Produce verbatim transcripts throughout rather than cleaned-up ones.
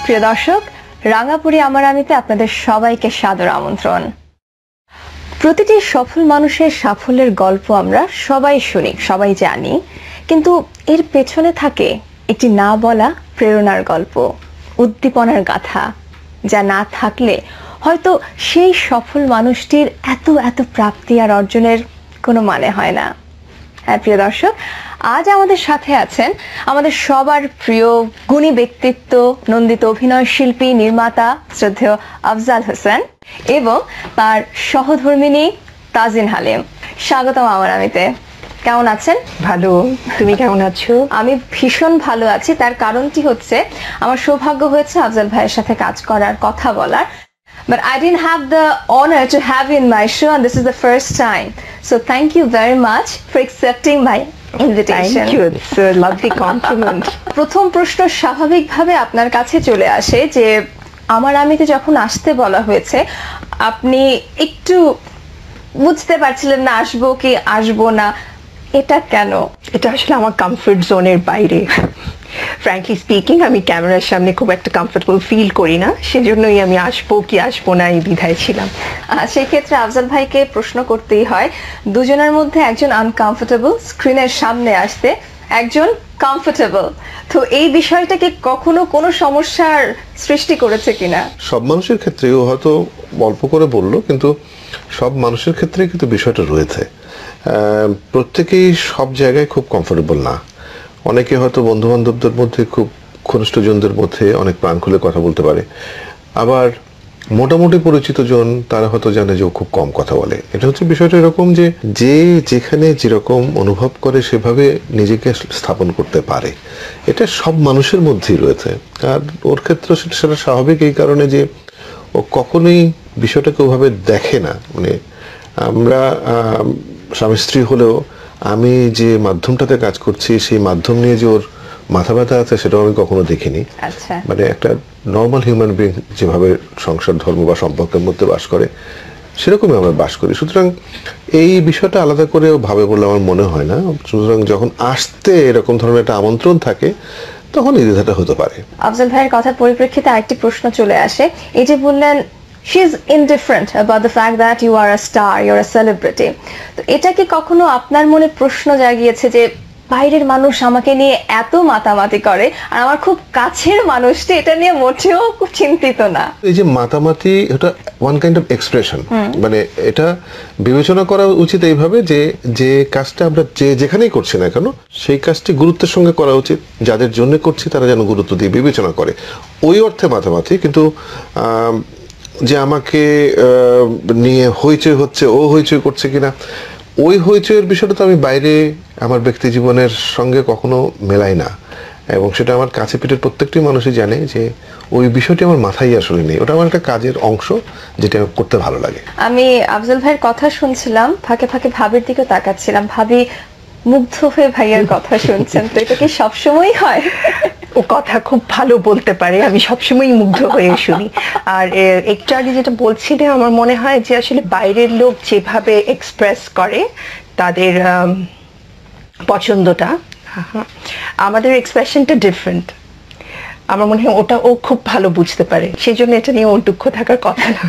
প্রিয় দর্শক, রাঙাপুরি আমার আমিতে আপনাদের সবাইকে সাদর আমন্ত্রণ। প্রতিটি সফল মানুষের সাফল্যের গল্প আমরা সবাই শুনি, সবাই জানি, কিন্তু এর পেছনে থাকে একটি না বলা প্রেরণার গল্প, উদ্দীপনার গাথা, যা না থাকলে হয়তো সেই সফল মানুষটির এত এত প্রাপ্তি আর অর্জনের কোনো মানে হয় না। হ্যাঁ প্রিয় দর্শক, আজ আমাদের সাথে আছেন আমাদের সবার প্রিয় গুণী ব্যক্তিত্ব, নন্দিত অভিনয় শিল্পী, নির্মাতা শ্রদ্ধেয় আফজাল হোসেন এবং তার সহধর্মিনী তাজিন হালিম। স্বাগতম আমার আমিতে। কেমন আছেন? ভালো, তুমি কেমন আছো? আমি ভীষণ ভালো আছি। তার কারণটি হচ্ছে আমার সৌভাগ্য হয়েছে আফজাল ভাইয়ের সাথে কাজ করার, কথা বলার, but I didn't have the honor to have you in my show and this is the first time. So thank you very much for accepting my invitation. Thank you. It's a lovely compliment. প্রথম প্রশ্ন স্বাভাবিকভাবে আপনার কাছে চলে আসে যে আমার আমিতে যখন আসতে বলা হয়েছে আপনি একটু বুঝতে পারছিলেন না আসবো কি আসবো না, এটা কেন? এটা আসলে আমার কমফর্ট জোনের বাইরে। ফ্র্যাঙ্কলি স্পিকিং, আমি ক্যামেরার সামনে খুব একটা কমফোর্টেবল ফিল করি না, সেজন্যই আমি আসবো কি আসবো না এই দ্বিধায় ছিলাম। সেই ক্ষেত্রে আফজাল ভাইকে প্রশ্ন করতেই হয়, দুজনের মধ্যে একজন আনকমফোর্টেবল স্ক্রিনের সামনে আসতে, একজন কমফোর্টেবল, তো এই বিষয়টাকে কখনো কোনো সমস্যার সৃষ্টি করেছে কিনা? সব মানুষের ক্ষেত্রেও হয়তো অল্প করে বললো, কিন্তু সব মানুষের ক্ষেত্রে কিন্তু বিষয়টা রয়েছে। প্রত্যেকেই সব জায়গায় খুব কমফোর্টেবল না। অনেকে হয়তো বন্ধু বান্ধবদের মধ্যে, খুব ঘনিষ্ঠজনদের মধ্যে অনেক প্রাণ খুলে কথা বলতে পারে, আবার মোটামুটি পরিচিত জন তারা হয়তো জানে যে ও খুব কম কথা বলে। এটা হচ্ছে বিষয়টা এরকম যে যে যেখানে যেরকম অনুভব করে সেভাবে নিজেকে স্থাপন করতে পারে, এটা সব মানুষের মধ্যেই রয়েছে। আর ওর ক্ষেত্রে সেটা স্বাভাবিক এই কারণে যে ও কখনোই বিষয়টাকে ওভাবে দেখে না। মানে আমরা স্বামী স্ত্রী হলেও আমি যে মাধ্যমটাতে কাজ করছি সেই মাধ্যম নিয়ে যে ওর মাথা ব্যথা আছে সেটাও আমি কখনো দেখিনি। মানে একটা নর্মাল হিউম্যান বিং যেভাবে সংসার, ধর্ম বা সম্পর্কের মধ্যে বাস করে সেরকমই আমরা বাস করি। সুতরাং এই বিষয়টা আলাদা করে ভাবে বলে আমার মনে হয় না। সুতরাং যখন আসতে এরকম ধরনের একটা আমন্ত্রণ থাকে তখন এই দ্বিধাটা হতে পারে। আফজাল ভাইয়ের কথার পরিপ্রেক্ষিতে আরেকটি প্রশ্ন চলে আসে। এই যে বললেন she is indifferent about the fact that you are a star, you're a celebrity, তো এটা কি কখনো আপনার মনে প্রশ্ন জাগিয়েছে যে বাইরের মানুষ আমাকে নিয়ে এত মাতামাতি করে আর আমার খুব কাছের মানুষটি এটা নিয়ে মোটেও খুব চিন্তিত না? এই যে মাতামাতি, এটা ওয়ান কাইন্ড অফ এক্সপ্রেশন। মানে এটা বিবেচনা করা উচিত এইভাবে যে যে কাজটা আমরা যে যেখানেই করছি না কেন সেই কাজটি গুরুত্বের সঙ্গে করা উচিত। যাদের জন্য করছি তারা যেন গুরুত্ব দিয়ে বিবেচনা করে, ওই অর্থে মাতামাতি। কিন্তু যে আমাকে নিয়ে হইচই হচ্ছে, ও হইচই করছে কিনা, ওই হইচইয়ের বিষয়টা তো আমি বাইরে আমার ব্যক্তি জীবনের সঙ্গে কখনো মেলাই না, এবং সেটা আমার কাছে পিঠের প্রত্যেকটি মানুষই জানে যে ওই বিষয়টি আমার মাথায় আসলে নেই। ওটা আমার একটা কাজের অংশ যেটা করতে ভালো লাগে। আমি আফজাল ভাইয়ের কথা শুনছিলাম, ফাঁকে ফাঁকে ভাবির দিকে তাকাচ্ছিলাম, ভাবি মুগ্ধ হয়ে ভাইয়ের কথা শুনছেন, তো এটা কি সবসময় হয়? ও কথা খুব ভালো বলতে পারে, আমি সবসময় মুগ্ধ হয়ে শুনি। আর একটু আগে যেটা বলছিলে, আমার মনে হয় যে আসলে বাইরের লোক যেভাবে এক্সপ্রেস করে তাদের পছন্দটা, আমাদের এক্সপ্রেশনটা ডিফারেন্ট। আমার মনে হয় ওটা ও খুব ভালো বুঝতে পারে, সেই জন্য এটা নিয়ে ওর দুঃখ থাকার কথা না।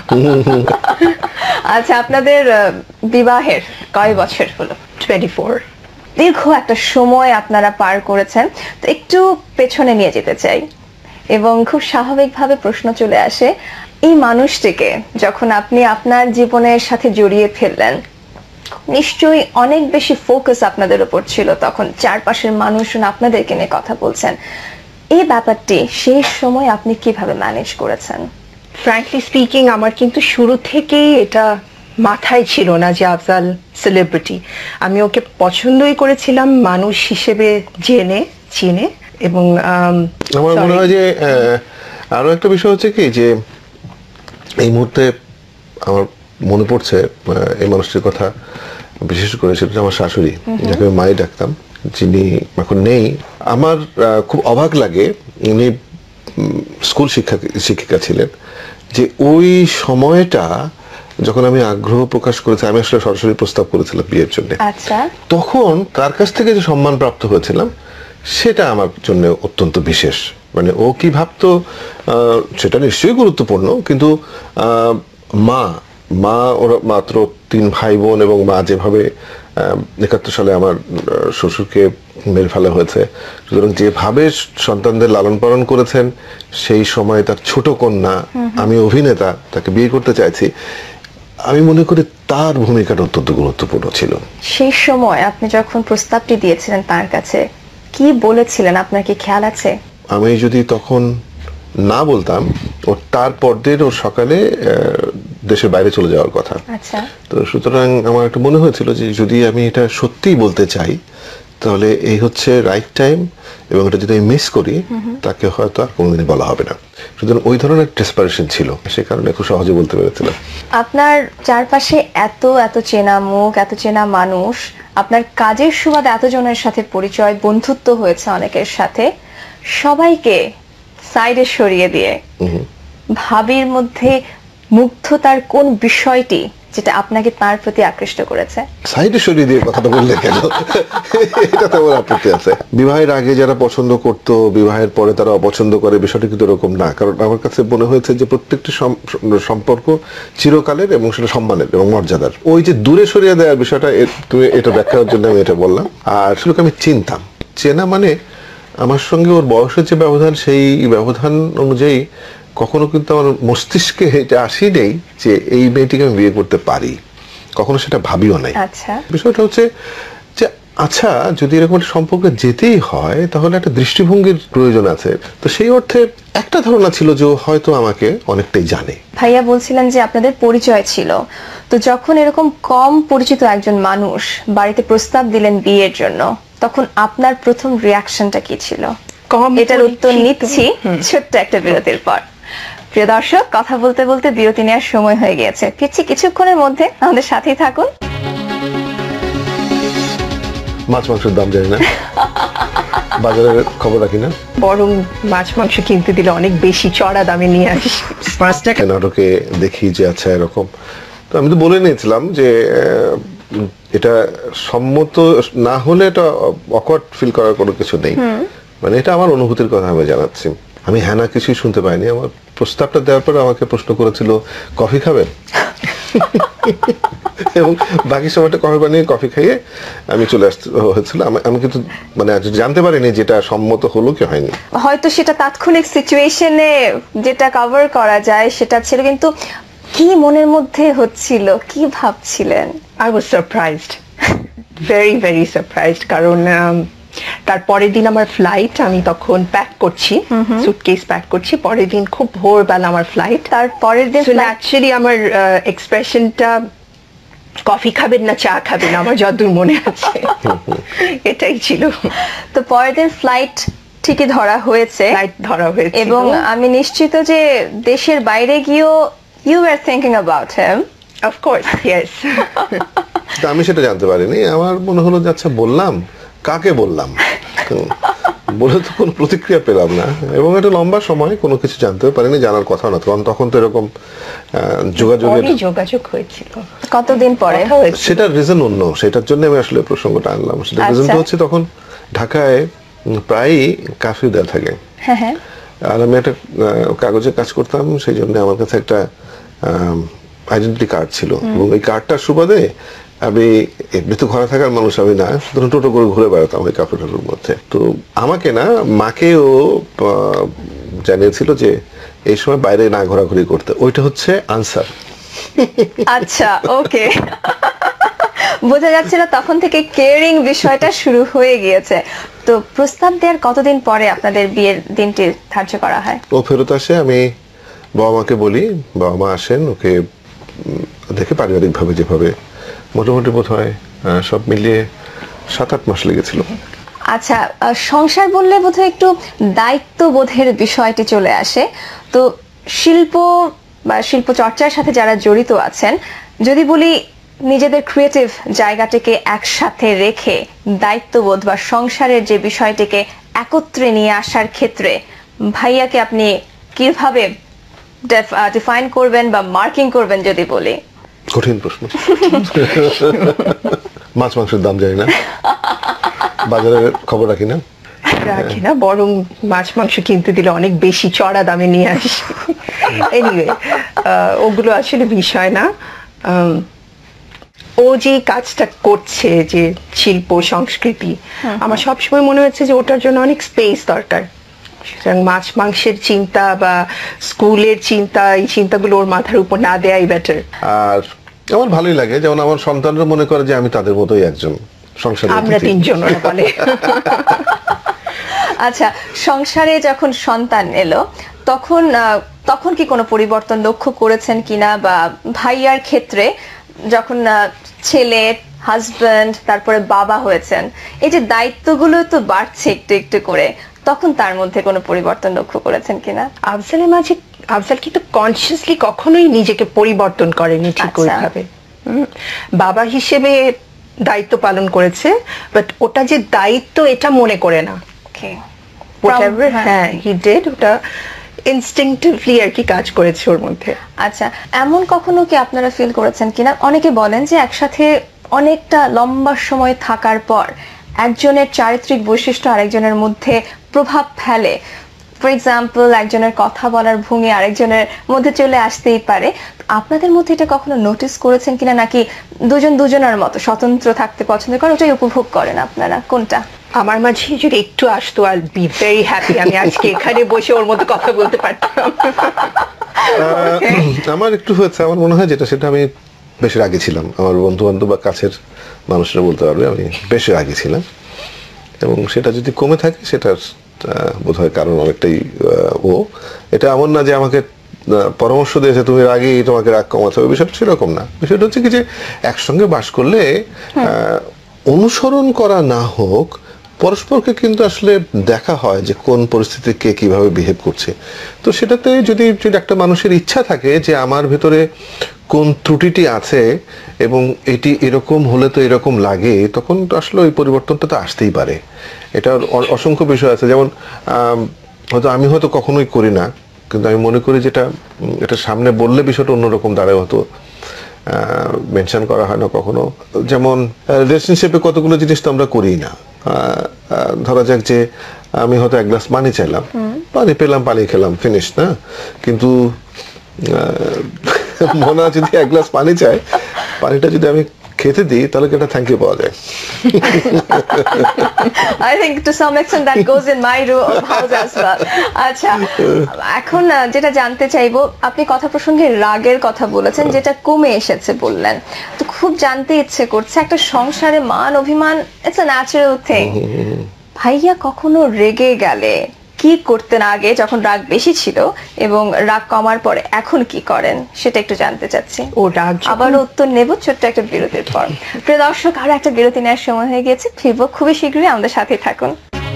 আচ্ছা, আপনাদের বিবাহের কয় বছর হলো? Twenty four. দীর্ঘ একটা সময় আপনারা পার করেছেন, তো একটু পেছনে নিয়ে যেতে চাই এবং খুব স্বাভাবিকভাবে প্রশ্ন চলে আসে, এই মানুষটিকে যখন আপনি আপনার জীবনের সাথে জড়িয়ে ফেললেন নিশ্চয়ই অনেক বেশি ফোকাস আপনাদের উপর ছিল, তখন চারপাশের মানুষজন আপনাদেরকে নিয়ে কথা বলছেন, এই ব্যাপারটি সেই সময় আপনি কিভাবে ম্যানেজ করেছেন? ফ্র্যাঙ্কলি স্পিকিং, আমার কিন্তু শুরু থেকেই এটা মাথায় ছিল না যে আফজাল সেলিব্রিটি। আমি ওকে পছন্দই করেছিলাম মানুষ হিসেবে, জেনে চিনে। এবং আমার মনে হয় যে আরো একটা বিষয় হচ্ছে কি, যে এই মুহূর্তে আমার মনে পড়ছে এই মানুষটির কথা, বিশেষ করে সেটা আমার শাশুড়ি, যাকে আমি মাই ডাকতাম, যিনি এখন নেই। আমার খুব অবাক লাগে, উনি স্কুল শিক্ষা শিক্ষিকা ছিলেন, যে ওই সময়টা যখন আমি আগ্রহ প্রকাশ করেছি, আমি আসলে সরাসরি প্রস্তাব করেছিলাম বিয়ের জন্য, তখন তার কাছ থেকে যে সম্মান প্রাপ্ত হয়েছিলাম সেটা আমার জন্য অত্যন্ত বিশেষ। মানে ও কি ভাবতো আহ, সেটা নিশ্চয়ই গুরুত্বপূর্ণ, কিন্তু আহ, মা মা ওরা মাত্র তিন ভাই বোন, এবং মা যেভাবে একাত্তর সালে আমার আহ, শ্বশুরকে মেরে ফেলা হয়েছে, সুতরাং যেভাবে সন্তানদের লালন পালন করেছেন, সেই সময় তার ছোট কন্যা, আমি অভিনেতা, তাকে বিয়ে করতে চাইছি, আমি মনে করি তার ভূমিকাটা অত্যন্ত গুরুত্বপূর্ণ ছিল। সেই সময় আপনি যখন প্রস্তাবটি দিয়েছিলেন তার কাছে, কি বলেছিলেন আপনার কি খেয়াল আছে? আমি যদি তখন না বলতাম, ও তার পরদিন ওর সকালে আহ, দেশের বাইরে চলে যাওয়ার কথা। আচ্ছা। তো সুতরাং আমার একটা মনে হয়েছিল যে যদি আমি এটা সত্যিই বলতে চাই, তাহলে এই হচ্ছে রাইট টাইম, এবং এটা যদি আমি মিস করি, তাকে হয়তো আর কোনোদিনই বলা হবে না। সুতরাং ওই ধরনের ডেসপারেশন ছিল, সে কারণে খুব সহজে বলতে পেরেছিলাম। আপনার চারপাশে এত এত চেনা মুখ, এত চেনা মানুষ, আপনার কাজের সুবাদে এতজনের সাথে পরিচয়, বন্ধুত্ব হয়েছে অনেকের সাথে, সবাইকে সাইডে সরিয়ে দিয়ে ভাবির মধ্যে মুগ্ধতার কোন বিষয়টি যেটা আপনাকে তার প্রতি আকৃষ্ট করেছে? সাইডে সরিয়ে দিয়ে কথাটা বললে কেন? এটা তো আমার আপত্তি আছে। বিবাহের আগে যারা পছন্দ করত, বিবাহের পরে তারা অপছন্দ করে, বিষয়টা কিন্তু এরকম না। কারণ আমার কাছে মনে হয়েছে যে প্রত্যেকটি সম্পর্ক চিরকালের এবং সেটা সম্মানের এবং মর্যাদার। ওই যে দূরে সরিয়ে দেওয়ার বিষয়টা, তুমি এটা ব্যাখ্যার জন্য আমি এটা বললাম। আর শুধু আমি চিনতাম, চেনা মানে আমার সঙ্গে ওর বয়সের যে ব্যবধান, সেই ব্যবধান অনুযায়ী কখনো কিন্তু আমার মস্তিষ্কে এটা আসি নেই যে এই মেয়েটিকে আমি বিয়ে করতে পারি, কখনো সেটা ভাবিও নাই। আচ্ছা। বিষয়টা হচ্ছে যে আচ্ছা, যদি এরকম একটা সম্পর্কে যেতেই হয়, তাহলে একটা দৃষ্টিভঙ্গির প্রয়োজন আছে। তো সেই অর্থে একটা ধারণা ছিল যে ও হয়তো আমাকে অনেকটাই জানে। ভাইয়া বলছিলেন যে আপনাদের পরিচয় ছিল, তো যখন এরকম কম পরিচিত একজন মানুষ বাড়িতে প্রস্তাব দিলেন বিয়ের জন্য, তখন আপনার প্রথম রিয়াকশনটা কি ছিল? কম এটার উত্তর পরিচিত। নিচ্ছি ছোট্ট একটা বিরতির পর। প্রিয় দর্শক, কথা বলতে বলতে বিরতি নেওয়ার সময় হয়ে গিয়েছে, ফিরছি কিছুক্ষণের মধ্যে, আমাদের সাথেই থাকুন। মাছ মাংসের দাম জানি না, বাজারের খবর রাখি না, বরং মাছ মাংস কিনতে দিলে অনেক বেশি চড়া দামে নিয়ে আসি। পাঁচ টাকা নাটকে দেখি যে আচ্ছা এরকম। তো আমি তো বলে নিয়েছিলাম যে আহ, এটা সম্মত না হলে এটা অকওয়ার্ড ফিল করার কোনো কিছু নেই, মানে এটা আমার অনুভূতির কথা আমি জানাচ্ছি। আমি হ্যাঁ না কিছুই শুনতে পাইনি। আমার প্রস্তাবটা দেওয়ার পরে আমাকে প্রশ্ন করেছিল, কফি খাবেন? এবং বাকি সময়টা কফি বানিয়ে কফি খাইয়ে আমি চলে আসতে হয়েছিল। আমি- আমি কিন্তু মানে আজ জানতে পারিনি যেটা সম্মত হলো কি হয়নি। হয়তো সেটা তাৎক্ষণিক সিচুয়েশনে যেটা কভার করা যায় সেটা ছিল, কিন্তু কি মনের মধ্যে হচ্ছিল, কি ভাবছিলেন? I was surprised, very very surprised. কারণ um, তার পরের দিন আমার ফ্লাইট, আমি তখন প্যাক করছি, সুটকেস প্যাক করছি, পরের দিন খুব ভোরবেলা আমার ফ্লাইট। তার পরের দিন flight- ন্যাচারালি আমার এক্সপ্রেশনটা কফি খাবেন না চা খাবেন, আমার যতদূর মনে আছে এটাই ছিল। তো পরের দিন ফ্লাইট ঠিকই ধরা হয়েছে, ফ্লাইট ধরা হয়েছে এবং আমি নিশ্চিত যে দেশের বাইরে গিয়েও you are thinking about him. Of course, yes. কিন্তু আমি সেটা জানতে পারিনি। আমার মনে হলো যে আচ্ছা বললাম, কাকে বললাম? হুম, বলে তো কোনো প্রতিক্রিয়া পেলাম না, এবং একটা লম্বা সময় কোনো কিছু জানতেও পারিনি, জানার কথা না। কারণ তখন তো এরকম আহ, যোগাযোগের পরে যোগাযোগ হয়েছিল কতদিন পরে? কথা হয়েছিল। সেটার রিজন অন্য, সেটার জন্য আমি আসলে প্রসঙ্গটা আনলাম। সেটার আচ্ছা। রিজনটা হচ্ছে তখন ঢাকায় উম, প্রায়ই কারফিউ দেওয়া থাকে, হ্যাঁ হ্যাঁ। আর আমি একটা আহ, কাগজে কাজ করতাম, সেই জন্য আমার কাছে একটা আইডেন্টিটি কার্ড ছিল, এবং ওই কার্ডটার সুবাদে আমি এমনি তো ঘরে থাকার মানুষ আমি না, সুতরাং টোটো করে ঘুরে বেড়াতাম ওই কাপড়টার মধ্যে। তো আমাকে না, মাকেও আহ, জানিয়েছিল যে এই সময় বাইরে না ঘোরাঘুরি করতে। ওইটা হচ্ছে আনসার। আচ্ছা, ওকে। বোঝা যাচ্ছিল তখন থেকে কেয়ারিং বিষয়টা শুরু হয়ে গিয়েছে। তো প্রস্তাব দেওয়ার কতদিন পরে আপনাদের বিয়ের দিনটি ধার্য করা হয়? ও ফেরত আসে, আমি বাবা মাকে বলি, বাবা মা আসেন, ওকে উম, দেখে পারিবারিক ভাবে যেভাবে মোটামুটি বোধ হয় আহ, সব মিলিয়ে সাত আট মাস লেগেছিল। আচ্ছা, আহ, সংসার বললে বোধহয় একটু দায়িত্ববোধের বিষয়টি চলে আসে। তো শিল্প বা শিল্প চর্চার সাথে যারা জড়িত আছেন, যদি বলি নিজেদের ক্রিয়েটিভ জায়গাটিকে একসাথে রেখে দায়িত্ববোধ বা সংসারের যে বিষয়টিকে একত্রে নিয়ে আসার ক্ষেত্রে ভাইয়াকে আপনি কিভাবে ডিফাইন করবেন বা মার্কিং করবেন যদি বলি? কঠিন প্রশ্ন। মাছ মাংসের দাম জানি না, বাজারের খবর রাখি না, রাখি না, বরং মাছ মাংস কিনতে দিলে অনেক বেশি চড়া দামে নিয়ে আসি। এনিওয়ে ওগুলো আসলে বিষয় না। আম, ও যে কাজটা করছে, যে শিল্প সংস্কৃতি, আমার সবসময় মনে হচ্ছে যে ওটার জন্য অনেক স্পেস দরকার। সুতরাং মাছ মাংসের চিন্তা বা স্কুলের চিন্তা, এই চিন্তাগুলো ওর মাথার উপর না দেয়াই বেটার। আর আমার ভালোই লাগে, যেমন আমার সন্তানরা মনে করে যে আমি তাদের মতোই একজন সংসারের আমরা অতিথি। তিনজন ওরা বলে। আচ্ছা, সংসারে যখন সন্তান এলো তখন আহ, তখন কি কোনো পরিবর্তন লক্ষ্য করেছেন কিনা, বা ভাইয়ার ক্ষেত্রে যখন আহ, ছেলে, হাজবেন্ড, তারপরে বাবা হয়েছেন, এই যে দায়িত্বগুলো তো বাড়ছে একটু একটু করে, তখন তার মধ্যে কোনো পরিবর্তন লক্ষ্য করেছেন কিনা? আফজালের মাঝে, আফজাল কিন্তু কনসিয়াসলি কখনোই নিজেকে পরিবর্তন করেনি ঠিক আচ্ছা। ওইভাবে। হুম, বাবা হিসেবে দায়িত্ব পালন করেছে, বাট ওটা যে দায়িত্ব এটা মনে করে না। Okay. Whatever, From- হ্যাঁ হি ডিড, ওটা ইনস্টিংক্টিভলি আর কি কাজ করেছে ওর মধ্যে। আচ্ছা, এমন কখনো কি আপনারা ফিল করেছেন কিনা, অনেকে বলেন যে একসাথে অনেকটা লম্বা সময় থাকার পর একজনের চারিত্রিক বৈশিষ্ট্য আরেকজনের মধ্যে প্রভাব ফেলে। ফর এক্সাম্পল, একজনের কথা বলার ভঙ্গি আরেকজনের মধ্যে চলে আসতেই পারে। আপনাদের মধ্যে এটা কখনো নোটিস করেছেন কিনা, নাকি দুজন দুজনের মতো স্বতন্ত্র থাকতে পছন্দ করেন, ওটাই উপভোগ করেন আপনারা, কোনটা? আমার মাঝে যদি একটু আসতো, আই বি ভেরি হ্যাপি। আমি আজকে এখানে বসে ওর মতো কথা বলতে পারতাম। আহ, আমার একটু হয়েছে, আমার মনে হয় যেটা সেটা আমি বেশি রাগী ছিলাম। আমার বন্ধু বান্ধব বা কাছের মানুষরা বলতে পারবে আমি বেশি রাগী ছিলাম, এবং সেটা যদি কমে থাকে সেটার বোধ হয় কারণ অনেকটাই আহ, ও। এটা এমন না যে আমাকে আহ, পরামর্শ দিয়েছে তুমি রাগী, তোমাকে রাগ কমাতে হবে, বিষয়টা সেরকম না। বিষয়টা হচ্ছে কি যে একসঙ্গে বাস করলে আহ, অনুসরণ করা না হোক, পরস্পরকে কিন্তু আসলে দেখা হয় যে কোন পরিস্থিতিতে কে কিভাবে বিহেভ করছে। তো সেটাতে যদি যদি একটা মানুষের ইচ্ছা থাকে যে আমার ভেতরে কোন ত্রুটিটি আছে এবং এটি এরকম হলে তো এরকম লাগে, তখন তো আসলে ওই পরিবর্তনটা তো আসতেই পারে। এটার অ- অসংখ্য বিষয় আছে, যেমন আম, হয়তো আমি হয়তো কখনোই করি না, কিন্তু আমি মনে করি যেটা উম, এটা সামনে বললে বিষয়টা অন্যরকম দাঁড়ায়, হয়তো মেনশন করা হয় না কখনো। যেমন রিলেশনশিপে কতগুলো জিনিস তো আমরা করি না। আহ, আহ, ধরা যাক যে আমি হয়তো এক গ্লাস পানি চাইলাম, পানি পেলাম, পানি খেলাম, ফিনিশ না। কিন্তু আহ, মনে যদি এক গ্লাস পানি চায়, পানিটা যদি আমি খেতে দিই, তাহলে কি একটা থ্যাংক ইউ পাওয়া যায়? I think to some extent that goes in my ro- house as well. আচ্ছা, এখন আহ, যেটা জানতে চাইবো, আপনি কথা প্রসঙ্গে রাগের কথা বলেছেন, যেটা কমে এসেছে বললেন, তো খুব জানতে ইচ্ছে করছে, একটা সংসারে মান অভিমান ইটস আ ন্যাচারাল থিং। ভাইয়া কখনো রেগে গেলে কি করতেন আগে যখন রাগ বেশি ছিল, এবং রাগ কমার পরে এখন কি করেন, সেটা একটু জানতে চাচ্ছি। ও রাগ যখন- আবারও উত্তর নেব ছোট্ট একটা বিরতির পর। প্রিয় দর্শক, আরো একটা বিরতি নেওয়ার সময় হয়ে গিয়েছে, ফিরবো খুবই শীঘ্রই, আমাদের সাথেই থাকুন।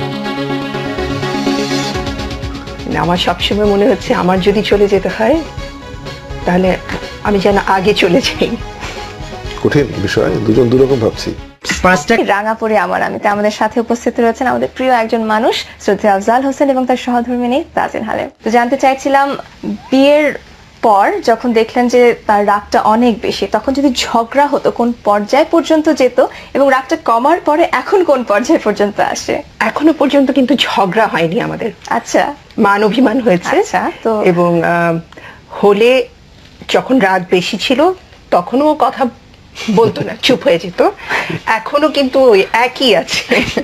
আমার সবসময় মনে হচ্ছে আমার যদি চলে যেতে হয়, তাহলে আমি যেন আগে চলে যাই। কঠিন বিষয়, দুজন দুরকম ভাবছি। রাঙাপুরে আমার আমিতে আমাদের সাথে উপস্থিত রয়েছেন আমাদের প্রিয় একজন মানুষ, শ্রদ্ধেয় আফজাল হোসেন এবং তার সহধর্মিণী তাজিন হালেম। তো জানতে চাইছিলাম, বিয়ের পর যখন দেখলেন যে তার রাগটা অনেক বেশি, তখন যদি ঝগড়া হতো কোন পর্যায় পর্যন্ত যেত, এবং রাগটা কমার পরে এখন কোন পর্যায় পর্যন্ত আসে? এখনো পর্যন্ত কিন্তু ঝগড়া হয়নি আমাদের, আচ্ছা, মান অভিমান হয়েছে। আচ্ছা, তো- এবং আহ, হলে যখন রাগ বেশি ছিল তখনও ও কথা বলতো না, চুপ হয়ে যেত। এখনো কিন্তু ওই একই আছে,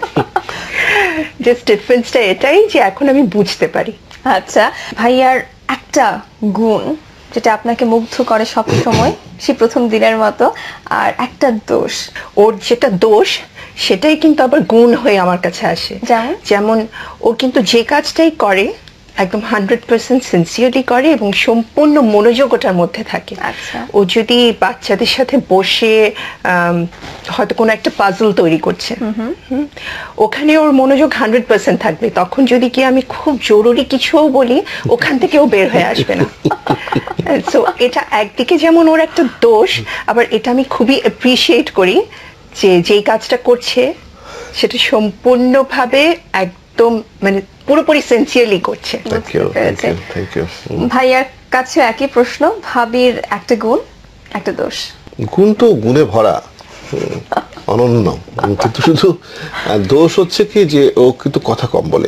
জাস্ট ডিফারেন্সটা এটাই যে এখন আমি বুঝতে পারি। আচ্ছা, ভাইয়ার একটা গুণ যেটা আপনাকে মুগ্ধ করে সব সময়, সে প্রথম দিনের মতো, আর একটা দোষ। ওর যেটা দোষ সেটাই কিন্তু আবার গুণ হয়ে আমার কাছে আসে। যেমন? যেমন ও কিন্তু যে কাজটাই করে একদম হান্ড্রেড পার্সেন্ট সিনসিয়ারলি করে এবং সম্পূর্ণ মনোযোগ ওটার মধ্যে থাকে। আচ্ছা। ও যদি বাচ্চাদের সাথে বসে আম, হয়তো কোনো একটা পাজল তৈরি করছে, হুম, ওখানে ওর মনোযোগ হান্ড্রেড পার্সেন্ট থাকবে। তখন যদি কি আমি খুব জরুরি কিছুও বলি, ওখান থেকে ও বের হয়ে আসবে না। সো এটা একদিকে যেমন ওর একটা দোষ, আবার এটা আমি খুবই অ্যাপ্রিসিয়েট করি যে যেই কাজটা করছে সেটা সম্পূর্ণভাবে একদম মানে পুরোপুরি সিনসিয়ারলি করছে। Thank you, thank you, thank you. ভাইয়ার কাছে একই প্রশ্ন, ভাবির একটা গুণ, একটা দোষ। গুণ তো গুণে ভরা, হুম, অনন্য, কিন্তু শুধু আহ, দোষ হচ্ছে কি যে ও কিন্তু কথা কম বলে।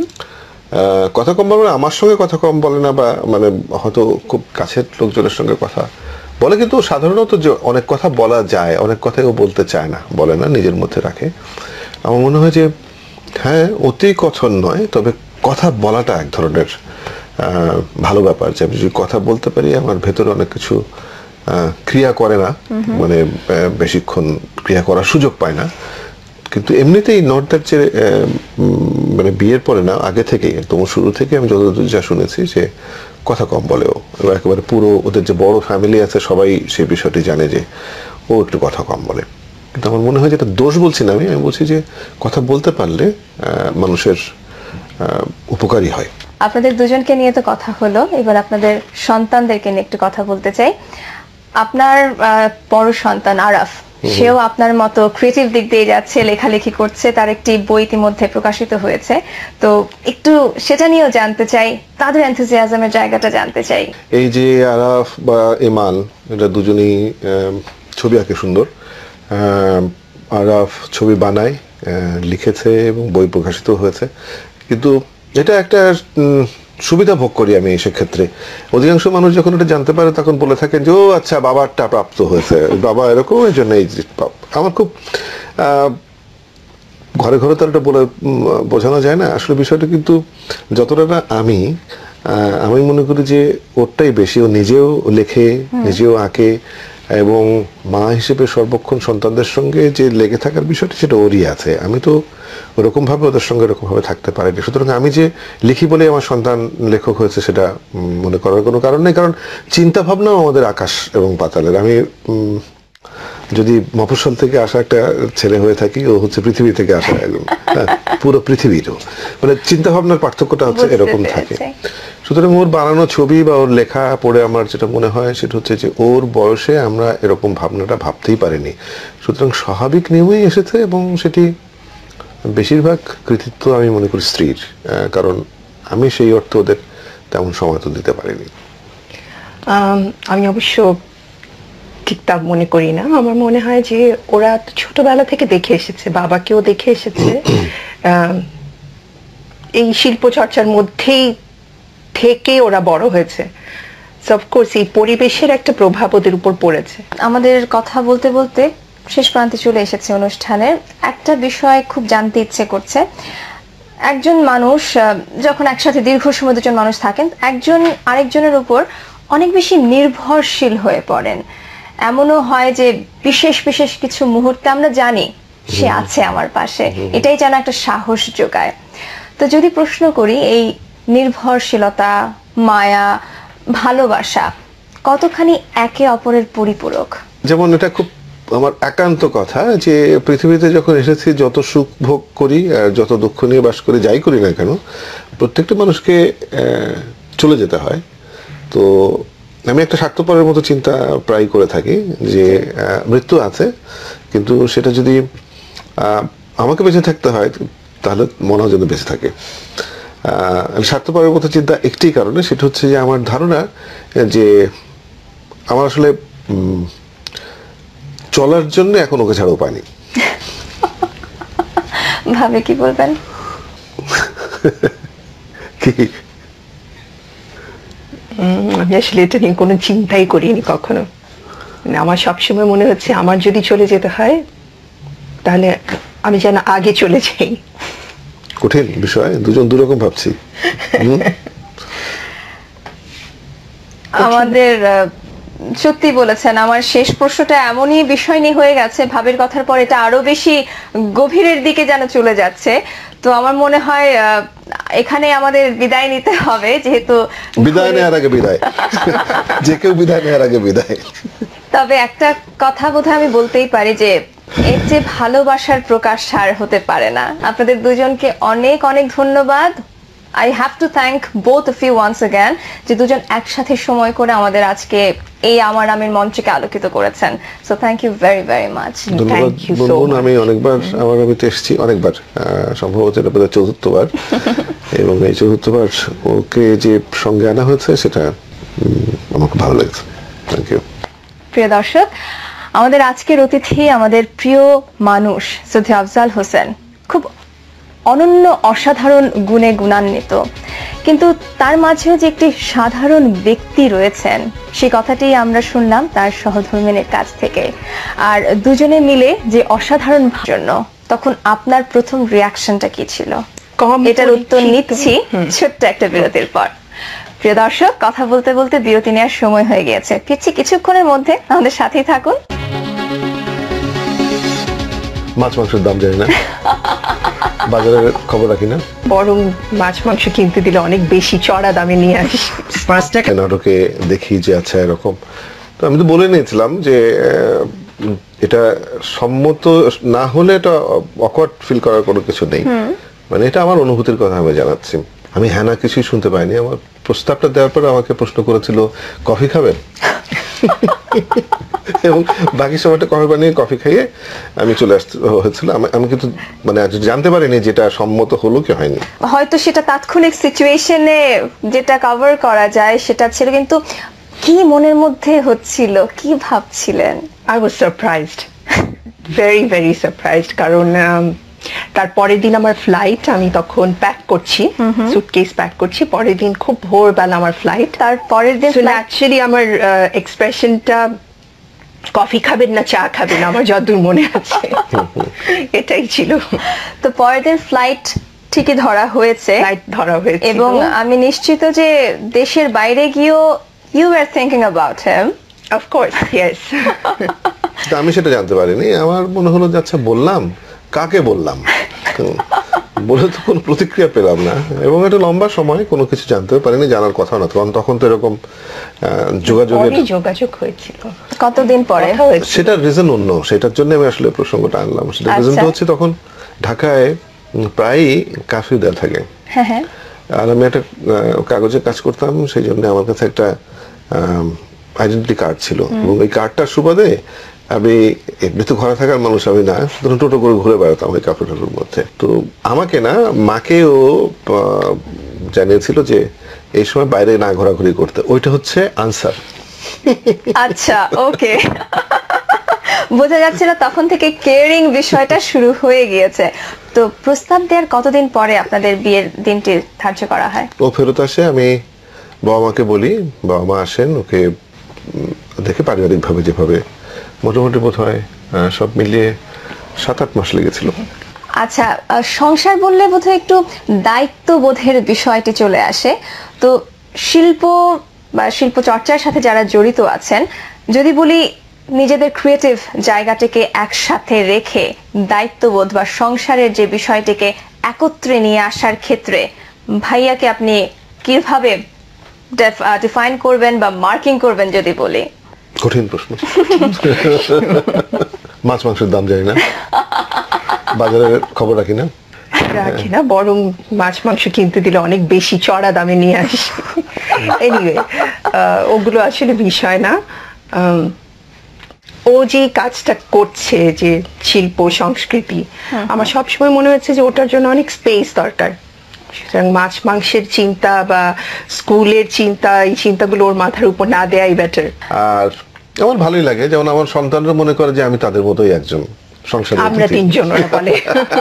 আহ, কথা কম বলে, আমার সঙ্গে কথা কম বলে না, বা মানে হয়তো খুব কাছের লোকজনের সঙ্গে কথা বলে, কিন্তু সাধারণত যে অনেক কথা বলা যায়, অনেক কথাই ও বলতে চায় না, বলে না, নিজের মধ্যে রাখে। আমার মনে হয় যে হ্যাঁ, অতি কথন নয়, তবে কথা বলাটা এক ধরনের আহ, ভালো ব্যাপার, যে আমি যদি কথা বলতে পারি, আমার ভেতরে অনেক কিছু আহ, ক্রিয়া করে না, মানে আহ, বেশিক্ষণ ক্রিয়া করার সুযোগ পায় না। কিন্তু এমনিতেই নট দ্যাট যে আহ, উম, মানে বিয়ের পরে না, আগে থেকেই একদম শুরু থেকে আমি যতদূর যা শুনেছি, যে কথা কম বলেও, এবার একেবারে পুরো ওদের যে বড় ফ্যামিলি আছে সবাই সেই বিষয়টি জানে যে ও একটু কথা কম বলে। কিন্তু আমার মনে হয় যে এটা দোষ বলছি না, আমি আমি বলছি যে কথা বলতে পারলে আহ, মানুষের আহ, উপকারী হয়। আপনাদের দুজনকে নিয়ে তো কথা হলো, এবার আপনাদের সন্তানদেরকে নিয়ে একটু কথা বলতে চাই। আপনার আহ, বড় সন্তান আরাফ, সেও আপনার মতো ক্রিয়েটিভ দিক দিয়ে যাচ্ছে, লেখালেখি করছে, তার একটি বই ইতিমধ্যে প্রকাশিত হয়েছে। তো একটু সেটা নিয়েও জানতে চাই, তাদের এনথুজিয়াজমের জায়গাটা জানতে চাই। এই যে আরাফ বা ইমান, এটা দুজনেই আহ, ছবি আঁকে সুন্দর। আহ, আরাফ ছবি বানায়, আহ, লিখেছে এবং বই প্রকাশিত হয়েছে। কিন্তু এটা একটা উম, সুবিধা ভোগ করি আমি সেক্ষেত্রে। অধিকাংশ মানুষ যখন এটা জানতে পারে তখন বলে থাকেন যে ও আচ্ছা, বাবারটা প্রাপ্ত হয়েছে, বাবা এরকম, এই জন্য এই যে প্রাপ্ত। আমার খুব আহ, ঘরে ঘরে তো এটা বলে উম, বোঝানো যায় না। আসলে বিষয়টা কিন্তু যতটা না আমি আহ, আমি মনে করি যে ওরটাই বেশি। ও নিজেও লেখে, নিজেও আঁকে, এবং মা হিসেবে সর্বক্ষণ সন্তানদের সঙ্গে যে লেগে থাকার বিষয়টা, সেটা ওরই আছে। আমি তো ওরকম ভাবে ওদের সঙ্গে এরকম ভাবে থাকতে পারিনি। সুতরাং আমি যে লিখি বলে আমার সন্তান লেখক হয়েছে, সেটা উম, মনে করার কোনো কারণ নেই। কারণ চিন্তা ভাবনাও আমাদের আকাশ এবং পাতালের। আমি উম, যদি মফস্বল থেকে আসা একটা ছেলে হয়ে থাকি, ও হচ্ছে পৃথিবী থেকে আসা একদম, হ্যাঁ, পুরো পৃথিবীরও, মানে চিন্তা ভাবনার পার্থক্যটা হচ্ছে বুঝতে এরকম থাকে। পেরেছি। সুতরাং ওর বানানো ছবি বা ওর লেখা পড়ে আমার যেটা মনে হয়, সেটা হচ্ছে যে ওর বয়সে আমরা এরকম ভাবনাটা ভাবতেই পারিনি। সুতরাং স্বাভাবিক নিয়মেই এসেছে, এবং সেটি বেশিরভাগ কৃতিত্ব আমি মনে করি স্ত্রীর। আহ, কারণ আমি সেই অর্থে ওদের তেমন সময় তো দিতে পারিনি। আম, আমি অবশ্য ঠিক তা মনে করি না। আমার মনে হয় যে ওরা তো ছোটবেলা থেকে দেখে এসেছে, বাবাকেও দেখে এসেছে, আম, এই শিল্প চর্চার মধ্যেই থেকে ওরা বড় হয়েছে। অফকোর্স এই পরিবেশের একটা প্রভাব ওদের উপর পড়েছে। আমাদের কথা বলতে বলতে শেষ প্রান্তে চলে এসেছে অনুষ্ঠানের। একটা বিষয় খুব জানতে ইচ্ছে করছে, একজন মানুষ আহ, যখন একসাথে দীর্ঘ সময় দুজন মানুষ থাকেন, একজন আরেকজনের উপর অনেক বেশি নির্ভরশীল হয়ে পড়েন। এমনও হয় যে বিশেষ বিশেষ কিছু মুহূর্তে আমরা জানি সে আছে আমার পাশে, এটাই যেন একটা সাহস যোগায়। তো যদি প্রশ্ন করি, এই নির্ভরশীলতা, মায়া, ভালোবাসা কতখানি একে অপরের পরিপূরক? যেমন এটা খুব আমার একান্ত কথা যে পৃথিবীতে যখন এসেছি, যত সুখ ভোগ করি আর যত দুঃখ নিয়ে বাস করি, যাই করি না কেন, প্রত্যেকটা মানুষকে আহ, চলে যেতে হয়। তো আমি একটা স্বার্থপরের মতো চিন্তা প্রায় করে থাকি যে আহ, মৃত্যু আছে, কিন্তু সেটা যদি আহ, আমাকে বেঁচে থাকতে হয়, তাহলে মনেও যেন বেঁচে থাকে। আহ, আমি স্বার্থপরের মতো চিন্তা একটি কারণে, সেটা হচ্ছে যে আমার ধারণা যে আমার আসলে উম, চলার জন্য এখন ওকে ছাড়া উপায় নেই। ভাবে কি বলবেন? কি উম, আমি আসলে এটা নিয়ে কোনো চিন্তাই করিনি কখনো। মানে আমার সবসময় মনে হচ্ছে আমার যদি চলে যেতে হয়, তাহলে আমি যেন আগে চলে যাই। কঠিন বিষয়, দুজন দুরকম ভাবছি। হুম? আমাদের আহ, সত্যি বলেছেন, আমার শেষ প্রশ্নটা এমনই বিষয় নিয়ে হয়ে গেছে, ভাবের কথার পর এটা আরো বেশি গভীরের দিকে যেন চলে যাচ্ছে। তো আমার মনে হয় আহ, এখানে আমাদের বিদায় নিতে হবে, যেহেতু বিদায় নেওয়ার আগে বিদায়, যে কেউ বিদায় নেওয়ার আগে বিদায়। তবে একটা কথা বোধহয় আমি বলতেই পারি যে এর যে ভালোবাসার প্রকাশ সার হতে পারে না। আপনাদের দুজনকে অনেক অনেক ধন্যবাদ। I have to thank both of you once again, যে দুজন একসাথে সময় করে আমাদের আজকে এই আমার নামের মঞ্চকে আলোকিত করেছেন। So thank you very very much. ধন্যবাদ you so বলুন। much. আমি অনেকবার আমার আমিতে এসেছি, অনেকবার, আহ, সম্ভবত এটা বোধহয় চতুর্থবার, এবং এই চতুর্থবার ওকে যে সঙ্গে আনা হয়েছে, সেটা উম, আমার খুব ভালো লেগেছে। Thank you. প্রিয় দর্শক, আমাদের আজকের অতিথি আমাদের প্রিয় মানুষ শ্রদ্ধেয় আফজাল হোসেন, খুব অনন্য অসাধারণ গুণে গুণান্বিত, কিন্তু তার মাঝেও যে একটি সাধারণ ব্যক্তি রয়েছেন সেই কথাটি আমরা শুনলাম তার সহধর্মিনীর কাছ থেকে। আর দুজনে মিলে যে অসাধারণ জন্য তখন আপনার প্রথম রিয়াকশনটা কি ছিল? কম এটার উত্তর নিচ্ছি ছোট্ট একটা বিরতির পর। প্রিয় দর্শক, কথা বলতে বলতে বিরতি নেওয়ার সময় হয়ে গিয়েছে, ফিরছি কিছুক্ষণের মধ্যে, আমাদের সাথেই থাকুন। মাছ মাংসের দাম জানি না, বাজারের খবর রাখি না, বরং মাছ মাংস কিনতে দিলে অনেক বেশি চড়া দামে নিয়ে আসি। পাঁচ টাকা নাটকে দেখি যে আচ্ছা এরকম, তো আমি তো বলে নিয়েছিলাম যে আহ, এটা সম্মত না হলে এটা অকওয়ার্ড ফিল করার কোনো কিছু নেই, মানে এটা আমার অনুভূতির কথা আমি জানাচ্ছি। আমি হ্যাঁ না কিছুই শুনতে পাইনি। আমার প্রস্তাবটা দেওয়ার পরে আমাকে প্রশ্ন করেছিল কফি খাবেন, এবং বাকি সময়টা কফি বানিয়ে কফি খাইয়ে আমি চলে আসতে হয়েছিল। আমি- আমি কিন্তু মানে আজ জানতে পারিনি যেটা সম্মত হলো কি হয়নি। হয়তো সেটা তাৎক্ষণিক সিচুয়েশনে যেটা কভার করা যায় সেটা ছিল, কিন্তু কি মনের মধ্যে হচ্ছিল, কি ভাবছিলেন? I was surprised, very very surprised, কারণ um, তার পরের দিন আমার ফ্লাইট, আমি তখন প্যাক করছি, সুটকেস প্যাক করছি, পরের দিন খুব ভোরবেলা আমার ফ্লাইট। তার পরের দিন flight- ন্যাচারালি আমার এক্সপ্রেশনটা কফি খাবেন না চা খাবেন আমার যতদূর মনে আছে এটাই ছিল। তো পরের দিন ফ্লাইট ঠিকই ধরা হয়েছে, ফ্লাইট ধরা হয়েছে এবং আমি নিশ্চিত যে দেশের বাইরে গিয়েও you are thinking about him. Of course yes. কিন্তু আমি সেটা জানতে পারিনি। আমার মনে হলো যে আচ্ছা বললাম, কাকে বললাম, হুম, বলে তো কোনো প্রতিক্রিয়া পেলাম না, এবং একটা লম্বা সময় কোনো কিছু জানতেও পারিনি, জানার কথা না, কারণ তখন তো এরকম আহ, যোগাযোগের পরে যোগাযোগ হয়েছিল, কতদিন পরে? কথা হয়েছিল। সেটার রিজন অন্য, সেটার জন্য আমি আসলে প্রসঙ্গটা আনলাম। সেটা আচ্ছা। রিজনটা হচ্ছে তখন ঢাকায় উম, প্রায়ই কারফিউ দেওয়া থাকে, হ্যাঁ হ্যাঁ। আর আমি একটা আহ, কাগজে কাজ করতাম, সেই জন্য আমার কাছে একটা আইডেন্টি কার্ড ছিল, এবং ওই কার্ডটার সুবাদে আমি এমনি তো ঘরে থাকার মানুষ আমি না, সুতরাং টোটো করে ঘুরে বেড়াতাম ওই কাপড়টার মধ্যে। তো আমাকে না, মাকেও আহ, জানিয়েছিল যে এই সময় বাইরে না ঘোরাঘুরি করতে। ওইটা হচ্ছে আনসার। আচ্ছা, ওকে। বোঝা যাচ্ছে না তখন থেকে কেয়ারিং বিষয়টা শুরু হয়ে গিয়েছে। তো প্রস্তাব দেওয়ার কতদিন পরে আপনাদের বিয়ের দিনটি ধার্য করা হয়? ও ফেরত আসে, আমি বাবা মাকে বলি, বাবা মা আসেন, ওকে উম, দেখে পারিবারিক ভাবে যেভাবে মোটামুটি বোধ হয় আহ, সব মিলিয়ে সাত আট মাস লেগেছিল। আচ্ছা, আহ, সংসার বললে বোধহয় একটু দায়িত্ববোধের বিষয়টি চলে আসে। তো শিল্প বা শিল্প চর্চার সাথে যারা জড়িত আছেন, যদি বলি নিজেদের ক্রিয়েটিভ জায়গাটাকে একসাথে রেখে দায়িত্ববোধ বা সংসারের যে বিষয়টিকে একত্রে নিয়ে আসার ক্ষেত্রে ভাইয়াকে আপনি কিভাবে ডিফাইন করবেন বা মার্কিং করবেন যদি বলি? কঠিন প্রশ্ন। মাছ মাংসের দাম জানি না, বাজারের খবর রাখি না, রাখি না, বরং মাছ মাংস কিনতে দিলে অনেক বেশি চড়া দামে নিয়ে আসি। এনিওয়ে, ওগুলো আসলে বিষয় না। আম, ও যে কাজটা করছে, যে শিল্প সংস্কৃতি, আমার সবসময় মনে হচ্ছে যে ওটার জন্য অনেক স্পেস দরকার। সুতরাং মাছ মাংসের চিন্তা বা স্কুলের চিন্তা, এই চিন্তাগুলো ওর মাথার উপর না দেয়াই বেটার। আর আমার ভালোই লাগে, যেমন আমার সন্তানরা মনে করে যে আমি তাদের মতোই একজন সংসারের আমরা অতিথি। তিনজন ওরা বলে।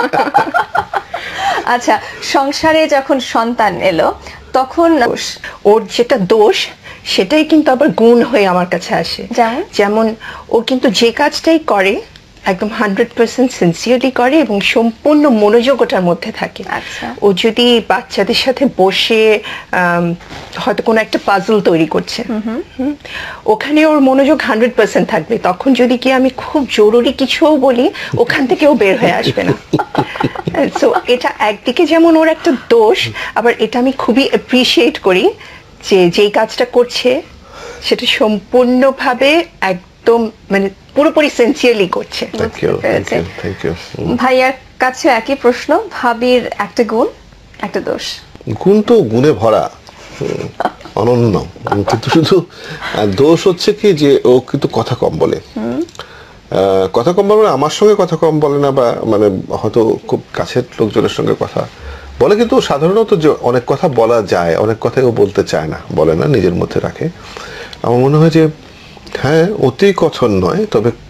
আচ্ছা, সংসারে যখন সন্তান এলো তখন ওর যেটা দোষ সেটাই কিন্তু আবার গুণ হয়ে আমার কাছে আসে। যেমন? যেমন ও কিন্তু যে কাজটাই করে একদম হান্ড্রেড পার্সেন্ট সিনসিয়ারলি করে এবং সম্পূর্ণ মনোযোগ ওটার মধ্যে থাকে। আচ্ছা। ও যদি বাচ্চাদের সাথে বসে আম, হয়তো কোনো একটা পাজল তৈরি করছে, হুম, ওখানে ওর মনোযোগ হান্ড্রেড পার্সেন্ট থাকবে। তখন যদি কি আমি খুব জরুরি কিছুও বলি, ওখান থেকে ও বের হয়ে আসবে না। সো এটা একদিকে যেমন ওর একটা দোষ, আবার এটা আমি খুবই অ্যাপ্রিসিয়েট করি যে যেই কাজটা করছে সেটা সম্পূর্ণভাবে একদম মানে পুরোপুরি সিনসিয়ারলি করছে। Thank you, thank you, thank you. ভাইয়ার কাছে একই প্রশ্ন, ভাবির একটা গুণ একটা দোষ। গুণ তো গুণে ভরা, হুম, অনন্য, কিন্তু শুধু আহ, দোষ হচ্ছে কি যে ও কিন্তু কথা কম বলে। আহ, কথা কম বলে, আমার সঙ্গে কথা কম বলে না, বা মানে হয়তো খুব কাছের লোকজনের সঙ্গে কথা বলে, কিন্তু সাধারণত যে অনেক কথা বলা যায়, অনেক কথাই ও বলতে চায় না, বলে না, নিজের মধ্যে রাখে। আমার মনে হয় যে হ্যাঁ, অতি কথন নয়, তবে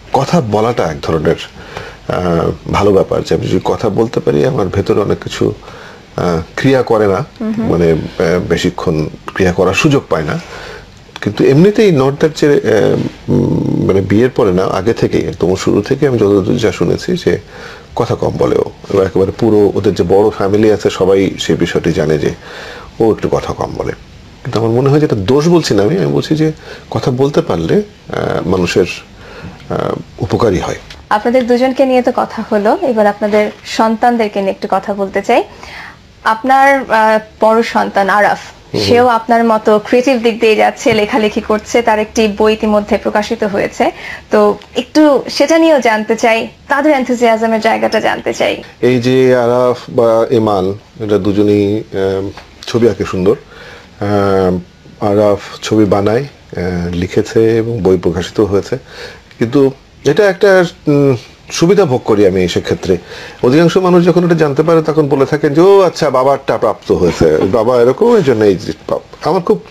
কথা বলাটা এক ধরনের ভালো ব্যাপার, যে আমি যদি কথা বলতে পারি আমার ভেতরে অনেক কিছু ক্রিয়া করে না, মানে বেশিক্ষণ ক্রিয়া করার সুযোগ পায় না। কিন্তু এমনিতেই নট দ্যাট যে মানে বিয়ের পরে না, আগে থেকেই তোমার শুরু থেকে আমি যতদূর যা শুনেছি যে কথা কম বলেও, এবার একেবারে পুরো ওদের যে বড় ফ্যামিলি আছে সবাই সেই বিষয়টি জানে যে ও একটু কথা কম বলে। কিন্তু আমার মনে হয় যেটা দোষ বলছি না আমি, আমি বলছি যে কথা বলতে পারলে মানুষের উপকারী হয়। আপনাদের দুজনকে নিয়ে তো কথা হলো, এবার আপনাদের সন্তানদেরকে নিয়ে একটু কথা বলতে চাই। আপনার বড় সন্তান আরাফ, সেও আপনার মতো ক্রিয়েটিভ দিক দিয়ে যাচ্ছে, লেখালেখি করছে, তার একটি বই ইতিমধ্যে প্রকাশিত হয়েছে। তো একটু সেটা নিয়েও জানতে চাই, তাদের এনথুজিয়াজমের জায়গাটা জানতে চাই। এই যে আরাফ বা ইমান, এটা দুজনেই ছবি আঁকে সুন্দর। আরাফ ছবি বানায়, লিখেছে এবং বই প্রকাশিত হয়েছে। কিন্তু এটা একটা সুবিধা ভোগ করি আমি সেক্ষেত্রে। অধিকাংশ মানুষ যখন এটা জানতে পারে তখন বলে থাকেন যে ও আচ্ছা বাবারটা প্রাপ্ত হয়েছে, বাবা এরকম, এই জন্য এই আমার খুব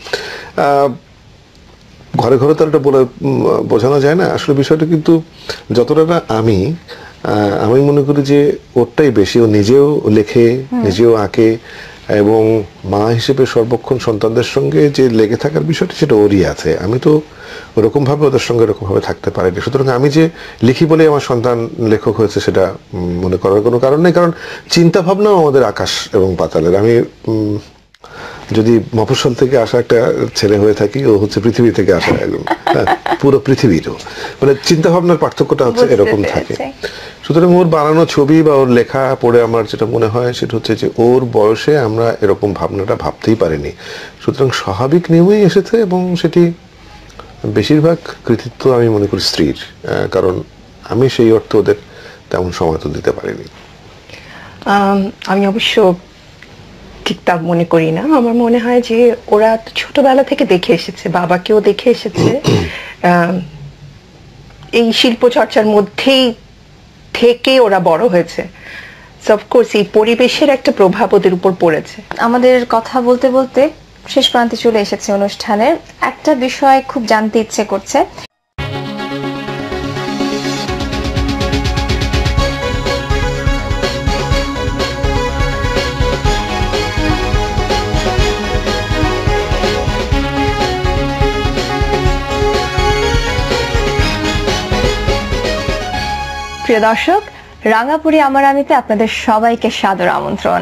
ঘরে ঘরে তো এটা বলে বোঝানো যায় না। আসলে বিষয়টা কিন্তু যতটা না আমি আমি মনে করি যে ওরটাই বেশি। ও নিজেও লেখে, নিজেও আঁকে, এবং মা হিসেবে সর্বক্ষণ সন্তানদের সঙ্গে যে লেগে থাকার বিষয়টা সেটা ওরই আছে। আমি তো ওরকম ভাবে ওদের সঙ্গে এরকম ভাবে থাকতে পারিনি। সুতরাং আমি যে লিখি বলে আমার সন্তান লেখক হয়েছে সেটা মনে করার কোনো কারণ নেই, কারণ চিন্তা ভাবনাও আমাদের আকাশ এবং পাতালের। আমি যদি মফস্বল থেকে আসা একটা ছেলে হয়ে থাকি, ও হচ্ছে পৃথিবী থেকে আসা একদম পুরো পৃথিবীরও, মানে চিন্তা ভাবনার পার্থক্যটা হচ্ছে এরকম থাকে। সুতরাং ওর বানানো ছবি বা ওর লেখা পড়ে আমার যেটা মনে হয় সেটা হচ্ছে যে ওর বয়সে আমরা এরকম ভাবনাটা ভাবতেই পারিনি। সুতরাং স্বাভাবিক নিয়মেই এসেছে, এবং সেটি বেশিরভাগ কৃতিত্ব আমি মনে করি স্ত্রীর, কারণ আমি সেই অর্থে ওদের তেমন সময় তো দিতে পারিনি। আমি অবশ্য ঠিক তা মনে করি না। আমার মনে হয় যে ওরা ছোটবেলা থেকে দেখে এসেছে, বাবাকেও দেখে এসেছে, এই শিল্প চর্চার মধ্যেই থেকে ওরা বড় হয়েছে। অফকোর্স এই পরিবেশের একটা প্রভাব ওদের উপর পড়েছে। আমাদের কথা বলতে বলতে শেষ প্রান্তে চলে এসেছে অনুষ্ঠানের। একটা বিষয় খুব জানতে ইচ্ছে করছে, প্রিয় দর্শক, রাঙাপুরি আমার আমিতে আপনাদের সবাইকে সাদর আমন্ত্রণ।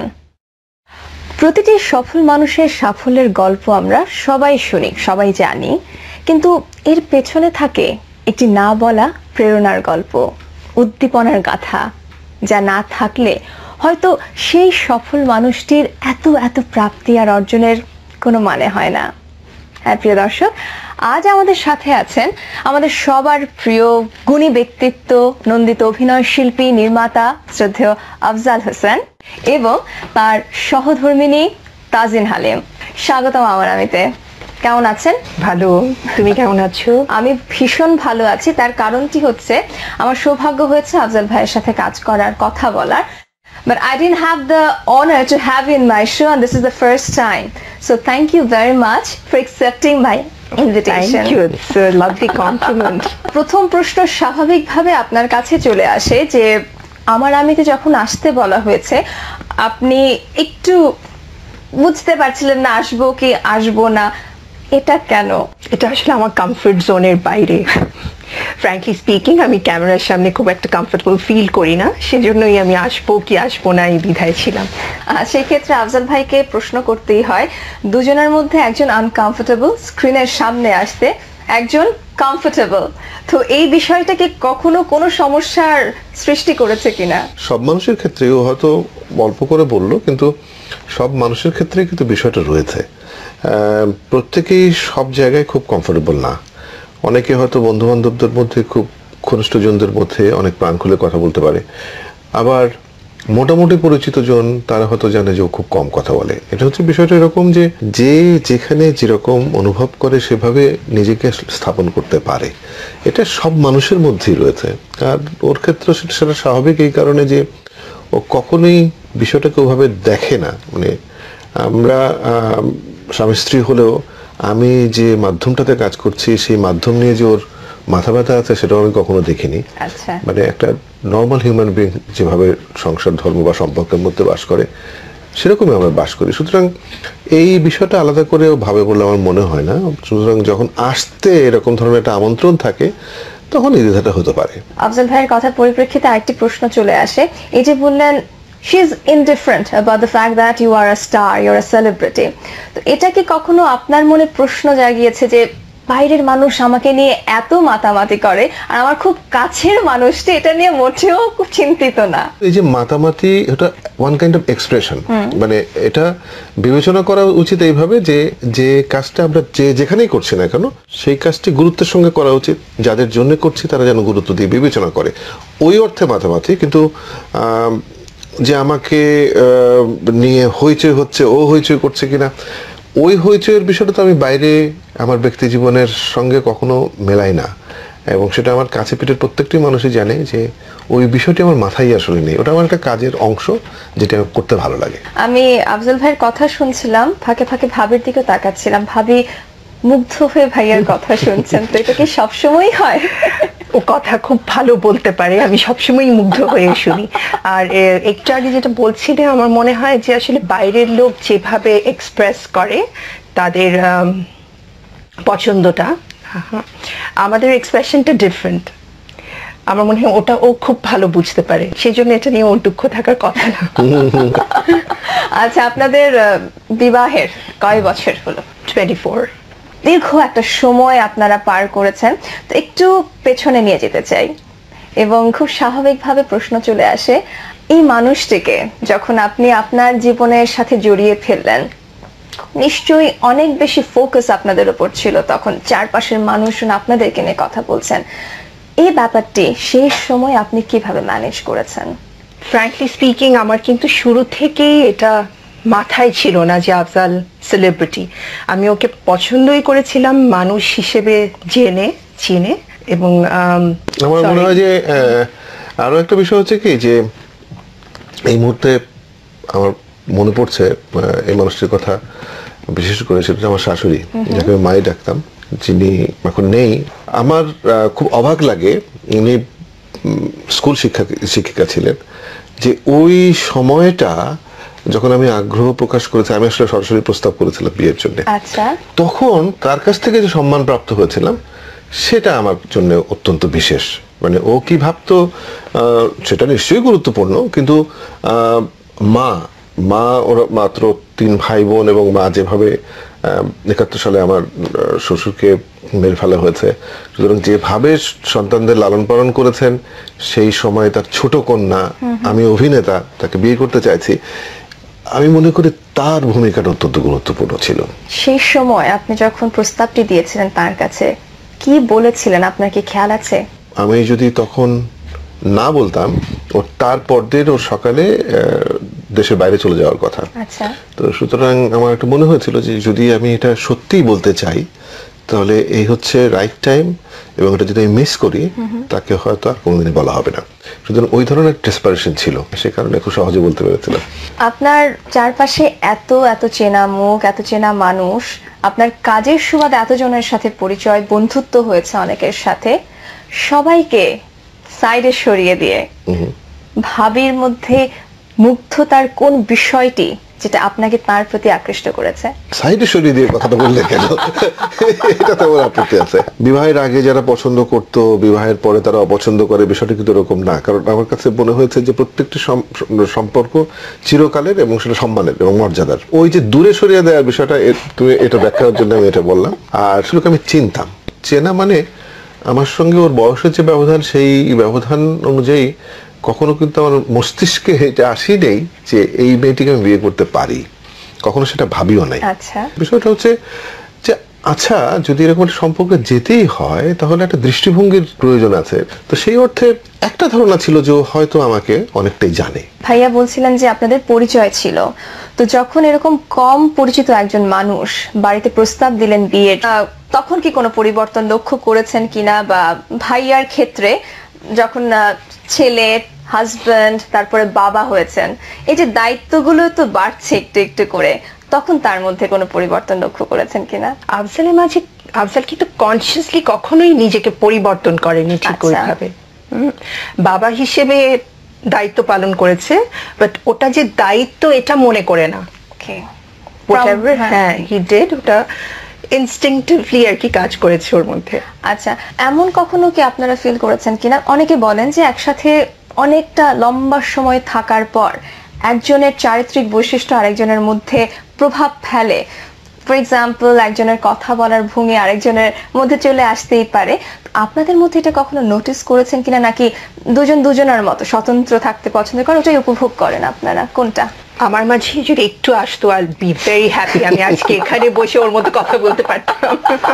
প্রতিটি সফল মানুষের সাফল্যের গল্প আমরা সবাই শুনি, সবাই জানি, কিন্তু এর পেছনে থাকে একটি না বলা প্রেরণার গল্প, উদ্দীপনার গাথা, যা না থাকলে হয়তো সেই সফল মানুষটির এত এত প্রাপ্তি আর অর্জনের কোনো মানে হয় না। হ্যাঁ প্রিয় দর্শক, আজ আমাদের সাথে আছেন আমাদের সবার প্রিয় গুণী ব্যক্তিত্ব, নন্দিত অভিনয় শিল্পী, নির্মাতা শ্রদ্ধেয় আফজাল হোসেন এবং তার সহধর্মিনী তাজিন হালিম। স্বাগতম আমার আমিতে। কেমন আছেন? ভালো, তুমি কেমন আছো? আমি ভীষণ ভালো আছি। তার কারণটি হচ্ছে আমার সৌভাগ্য হয়েছে আফজাল ভাইয়ের সাথে কাজ করার, কথা বলার, but I didn't have the honor to have you in my show, and this is the first time. So thank you very much for accepting my invitation. Thank you. It's a lovely compliment. প্রথম প্রশ্ন স্বাভাবিকভাবে আপনার কাছে চলে আসে যে আমার আমিতে যখন আসতে বলা হয়েছে আপনি একটু বুঝতে পারছিলেন না আসবো কি আসবো না, এটা কেন? এটা আসলে আমার কমফর্ট জোনের বাইরে। ফ্র্যাঙ্কলি স্পিকিং, আমি ক্যামেরার সামনে খুব একটা কমফোর্টেবল ফিল করি না, সেজন্যই আমি আসবো কি আসবো না এই দ্বিধায় ছিলাম। সেই ক্ষেত্রে আফজাল ভাইকে প্রশ্ন করতেই হয়, দুজনের মধ্যে একজন আনকমফোর্টেবল স্ক্রিনের সামনে আসতে, একজন কমফোর্টেবল, তো এই বিষয়টাকে কখনো কোনো সমস্যার সৃষ্টি করেছে কিনা? সব মানুষের ক্ষেত্রে, ও হয়তো অল্প করে বললো, কিন্তু সব মানুষের ক্ষেত্রে কিন্তু বিষয়টা রয়েছে। প্রত্যেকেই সব জায়গায় খুব কমফোর্টেবল না। অনেকে হয়তো বন্ধু বান্ধবদের মধ্যে, খুব ঘনিষ্ঠজনদের মধ্যে অনেক প্রাণ খুলে কথা বলতে পারে, আবার মোটামুটি পরিচিত জন তারা হয়তো জানে যে ও খুব কম কথা বলে। এটা হচ্ছে বিষয়টা এরকম যে যে যেখানে যেরকম অনুভব করে সেভাবে নিজেকে স্থাপন করতে পারে, এটা সব মানুষের মধ্যেই রয়েছে। আর ওর ক্ষেত্রে সেটা সেটা স্বাভাবিক এই কারণে যে ও কখনোই বিষয়টাকে ওভাবে দেখে না। মানে আমরা স্বামী স্ত্রী হলেও আমি যে মাধ্যমটাতে কাজ করছি সেই মাধ্যম নিয়ে যে ওর মাথা ব্যথা আছে সেটাও আমি কখনো দেখিনি। আচ্ছা, মানে একটা নর্মাল হিউম্যান বিং যেভাবে সংসার ধর্ম বা সম্পর্কের মধ্যে বাস করে সেরকমই আমরা বাস করি, সুতরাং এই বিষয়টা আলাদা করে ভাবে বলে আমার মনে হয় না। সুতরাং যখন আসতে এরকম ধরনের একটা আমন্ত্রণ থাকে তখন এই দ্বিধাটা হতে পারে। আফজাল ভাইয়ের কথার পরিপ্রেক্ষিতে আরেকটি প্রশ্ন চলে আসে। এই যে বললেন she is indifferent about the fact that you are a star, you're a celebrity, তো এটা কি কখনো আপনার মনে প্রশ্ন জাগিয়েছে যে বাইরের মানুষ আমাকে নিয়ে এত মাতামাতি করে আর আমার খুব কাছের মানুষটি এটা নিয়ে মোটেও খুব চিন্তিত না? এই যে মাতামাতি, এটা ওয়ান কাইন্ড অফ এক্সপ্রেশন, মানে এটা বিবেচনা করা উচিত এইভাবে যে যে কাজটা আমরা যে যেখানেই করছি না কেন সেই কাজটি গুরুত্বের সঙ্গে করা উচিত, যাদের জন্য করছি তারা যেন গুরুত্ব দিয়ে বিবেচনা করে, ওই অর্থে মাতামাতি। কিন্তু যে আমাকে নিয়ে হইচই হচ্ছে, ও হইচই করছে কিনা, ওই হইচইয়ের বিষয়টা তো আমি বাইরে আমার ব্যক্তি জীবনের সঙ্গে কখনো মেলাই না, এবং সেটা আমার কাছে পিঠের প্রত্যেকটি মানুষই জানে যে ওই বিষয়টি আমার মাথায় আসলে নেই, ওটা আমার একটা কাজের অংশ যেটা করতে ভালো লাগে। আমি আফজাল ভাইয়ের কথা শুনছিলাম, ফাঁকে ফাঁকে ভাবির দিকে তাকাচ্ছিলাম, ভাবি মুগ্ধ হয়ে ভাইয়ের কথা শুনছেন, তো এটা কি সবসময় হয়? ও কথা খুব ভালো বলতে পারে, আমি সবসময় মুগ্ধ হয়ে শুনি। আর একটু আগে যেটা বলছিলে, আমার মনে হয় যে আসলে বাইরের লোক যেভাবে এক্সপ্রেস করে তাদের পছন্দটা, আমাদের এক্সপ্রেশনটা ডিফারেন্ট। আমার মনে হয় ওটা ও খুব ভালো বুঝতে পারে, সেই জন্য এটা নিয়ে ওর দুঃখ থাকার কথা না। আচ্ছা, আপনাদের বিবাহের কয় বছর হলো? Twenty four. দীর্ঘ একটা সময় আপনারা পার করেছেন, তো একটু পেছনে নিয়ে যেতে চাই এবং খুব স্বাভাবিকভাবে প্রশ্ন চলে আসে, এই মানুষটিকে যখন আপনি আপনার জীবনের সাথে জড়িয়ে ফেললেন নিশ্চয়ই অনেক বেশি ফোকাস আপনাদের উপর ছিল, তখন চারপাশের মানুষজন আপনাদেরকে নিয়ে কথা বলছেন, এই ব্যাপারটি সেই সময় আপনি কিভাবে ম্যানেজ করেছেন? ফ্র্যাঙ্কলি স্পিকিং, আমার কিন্তু শুরু থেকেই এটা মাথায় ছিল না যে আফজাল সেলিব্রিটি। আমি ওকে পছন্দই করেছিলাম মানুষ হিসেবে জেনে চিনে। এবং আমার মনে হয় যে আরো একটা বিষয় হচ্ছে কি, যে এই মুহূর্তে আমার মনে পড়ছে এই মানুষটির কথা, বিশেষ করে সেটা আমার শাশুড়ি, যাকে আমি মাই ডাকতাম, যিনি এখন নেই। আমার খুব অবাক লাগে, উনি স্কুল শিক্ষা শিক্ষিকা ছিলেন, যে ওই সময়টা যখন আমি আগ্রহ প্রকাশ করেছি, আমি আসলে সরাসরি প্রস্তাব করেছিলাম বিয়ের জন্য, আচ্ছা, তখন তার কাছ থেকে যে সম্মান প্রাপ্ত হয়েছিলাম সেটা আমার জন্য অত্যন্ত বিশেষ। মানে ও কি ভাবতো সেটা নিশ্চয়ই গুরুত্বপূর্ণ, কিন্তু মা মা ওরা মাত্র তিন ভাই বোন, এবং মা যেভাবে একাত্তর সালে আমার শ্বশুরকে মেরে ফেলা হয়েছে, সুতরাং যেভাবে সন্তানদের লালন পালন করেছেন, সেই সময় তার ছোট কন্যা, আমি অভিনেতা, তাকে বিয়ে করতে চাইছি, আমি মনে করি তার ভূমিকাটা অত্যন্ত গুরুত্বপূর্ণ ছিল। সেই সময় আপনি যখন প্রস্তাবটি দিয়েছিলেন তার কাছে কি বলেছিলেন, আপনার কি খেয়াল আছে? আমি যদি তখন না বলতাম, ও তার পরদিন ওর সকালে দেশের বাইরে চলে যাওয়ার কথা। আচ্ছা, তো সুতরাং আমার একটা মনে হয়েছিল যে যদি আমি এটা সত্যিই বলতে চাই তাহলে এই হচ্ছে রাইট টাইম, এবং এটা যদি আমি মিস করি তাকে হয়তো আর কোনোদিনই বলা হবে না। সুতরাং ওই ধরনের ডেসপারেশন ছিল, সে কারণে খুব সহজে বলতে পেরেছিলাম। আপনার চারপাশে এত এত চেনা মুখ, এত চেনা মানুষ, আপনার কাজের সুবাদে এতজনের সাথে পরিচয়, বন্ধুত্ব হয়েছে অনেকের সাথে, সবাইকে সাইডে সরিয়ে দিয়ে ভাবির মধ্যে মুগ্ধতার কোন বিষয়টি যেটা আপনাকে তার প্রতি আকৃষ্ট করেছে? সাইডে সরিয়ে দিয়ে কথাটা বললে কেন? এটা তো আমার আপত্তি আছে। বিবাহের আগে যারা পছন্দ করতো, বিবাহের পরে তারা অপছন্দ করে, বিষয়টা কিন্তু এরকম না। কারণ আমার কাছে মনে হয়েছে যে প্রত্যেকটি সম্পর্ক চিরকালের এবং সেটা সম্মানের এবং মর্যাদার। ওই যে দূরে সরিয়ে দেওয়ার বিষয়টা, তুমি এটা ব্যাখ্যার জন্য আমি এটা বললাম। আর সেটা আমি চিনতাম, চেনা মানে আমার সঙ্গে ওর বয়সের যে ব্যবধান, সেই ব্যবধান অনুযায়ী কখনো কিন্তু আমার মস্তিষ্কে এটা আসি নেই যে এই মেয়েটিকে আমি বিয়ে করতে পারি, কখনো সেটা ভাবিও নাই। আচ্ছা, বিষয়টা হচ্ছে যে আচ্ছা যদি এরকম একটা সম্পর্কে যেতেই হয় তাহলে একটা দৃষ্টিভঙ্গির প্রয়োজন আছে। তো সেই অর্থে একটা ধারণা ছিল যে হয়তো আমাকে অনেকটাই জানে। ভাইয়া বলছিলেন যে আপনাদের পরিচয় ছিল, তো যখন এরকম কম পরিচিত একজন মানুষ বাড়িতে প্রস্তাব দিলেন বিয়ের, তখন কি কোনো পরিবর্তন লক্ষ্য করেছেন কিনা, বা ভাইয়ার ক্ষেত্রে যখন ছেলে, হাজবেন্ড, তারপরে বাবা হয়েছেন, এই যে দায়িত্বগুলো তো বাড়ছে একটু একটু করে, তখন তার মধ্যে কোনো পরিবর্তন লক্ষ্য করেছেন কিনা? আফজালের মাঝে আফজাল কিন্তু কনসিয়াসলি কখনোই নিজেকে পরিবর্তন করেনি ঠিক আচ্ছা। ওইভাবে। হুম, বাবা হিসেবে দায়িত্ব পালন করেছে, বাট ওটা যে দায়িত্ব এটা মনে করে না। Okay. Whatever, From- হ্যাঁ হি ডিড, ওটা ইনস্টিংটিভলি আর কি কাজ করেছে ওর মধ্যে। আচ্ছা, এমন কখনো কি আপনারা ফিল করেছেন কিনা, অনেকে বলেন যে একসাথে অনেকটা লম্বা সময় থাকার পর একজনের চারিত্রিক বৈশিষ্ট্য আরেকজনের মধ্যে প্রভাব ফেলে। ফর এক্সাম্পল, একজনের কথা বলার ভঙ্গি আরেকজনের মধ্যে চলে আসতেই পারে। আপনাদের মধ্যে এটা কখনো নোটিস করেছেন কিনা, নাকি দুজন দুজনের মতো স্বতন্ত্র থাকতে পছন্দ করেন, ওটাই উপভোগ করেন আপনারা, কোনটা? আমার মাঝে যদি একটু আসতো, আই বি ভেরি হ্যাপি। আমি আজকে এখানে বসে ওর মতো কথা বলতে পারতাম।